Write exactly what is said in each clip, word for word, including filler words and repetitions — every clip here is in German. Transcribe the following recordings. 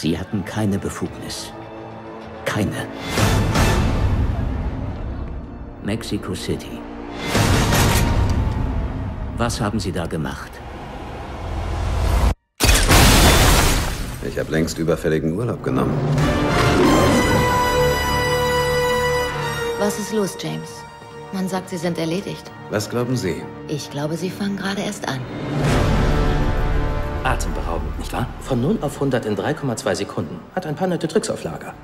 Sie hatten keine Befugnis. Keine. Mexico City. Was haben Sie da gemacht? Ich habe längst überfälligen Urlaub genommen. Was ist los, James? Man sagt, Sie sind erledigt. Was glauben Sie? Ich glaube, Sie fangen gerade erst an. Atemberaubend, nicht wahr? Von null auf hundert in drei Komma zwei Sekunden. Hat ein paar nette Tricks auf Lager.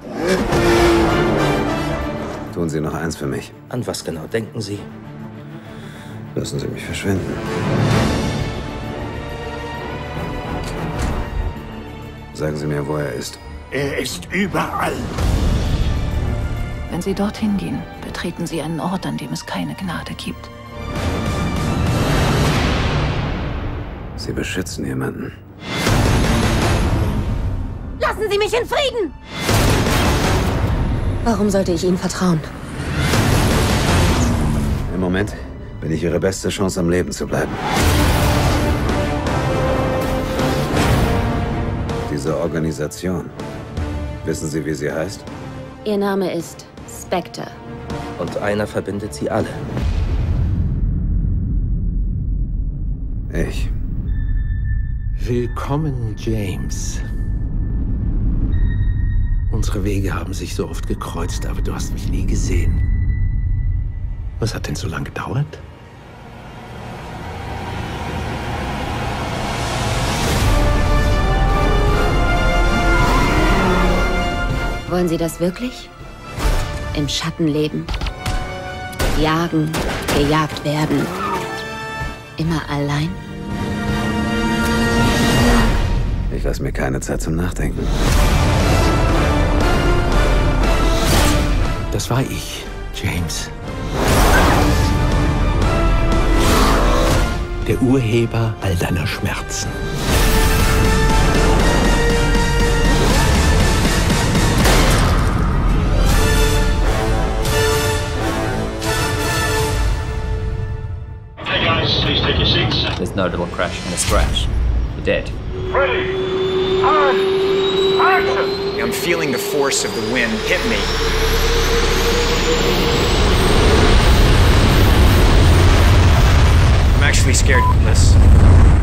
Tun Sie noch eins für mich. An was genau denken Sie? Lassen Sie mich verschwinden. Sagen Sie mir, wo er ist. Er ist überall. Wenn Sie dorthin gehen, betreten Sie einen Ort, an dem es keine Gnade gibt. Sie beschützen jemanden. Lassen Sie mich in Frieden! Warum sollte ich Ihnen vertrauen? Im Moment bin ich Ihre beste Chance, am Leben zu bleiben. Diese Organisation, wissen Sie, wie sie heißt? Ihr Name ist Spectre. Und einer verbindet sie alle. Ich. Willkommen, James. Unsere Wege haben sich so oft gekreuzt, aber du hast mich nie gesehen. Was hat denn so lange gedauert? Wollen Sie das wirklich? Im Schatten leben? Jagen, gejagt werden? Immer allein? Ich lasse mir keine Zeit zum Nachdenken. Das war ich, James. Der Urheber all deiner Schmerzen. Hey guys, please take your seats. There's no little crash and a scratch. You're dead. Ready. On. Action. I'm feeling the force of the wind hit me. I'm actually scared, Liz.